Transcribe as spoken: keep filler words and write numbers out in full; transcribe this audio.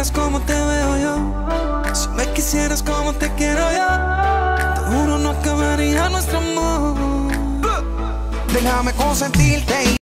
vieras como te veo yo, si me quisieras como te quiero yo, te juro no acabaría nuestro amor. Déjame consentirte y